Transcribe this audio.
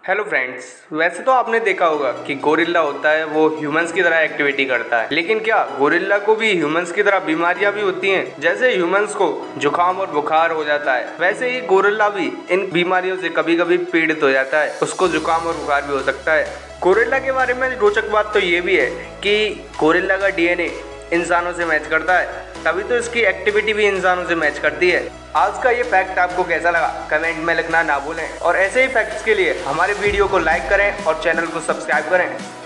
Hello friends, वैसे तो आपने देखा होगा कि गोरिल्ला होता है वो ह्यूमंस की तरह एक्टिविटी करता है, लेकिन क्या गोरिल्ला को भी ह्यूमंस की तरह बीमारियां भी होती हैं? जैसे ह्यूमंस को जुकाम और बुखार हो जाता है, वैसे ही गोरिल्ला भी इन बीमारियों से कभी कभी पीड़ित हो जाता है। उसको जुकाम और बुखार भी हो सकता है। गोरिल्ला के बारे में रोचक बात तो ये भी है कि गोरिल्ला का डीएनए इंसानों से मैच करता है, तभी तो इसकी एक्टिविटी भी इंसानों से मैच करती है। आज का ये फैक्ट आपको कैसा लगा कमेंट में लिखना ना भूलें, और ऐसे ही फैक्ट्स के लिए हमारे वीडियो को लाइक करें और चैनल को सब्सक्राइब करें।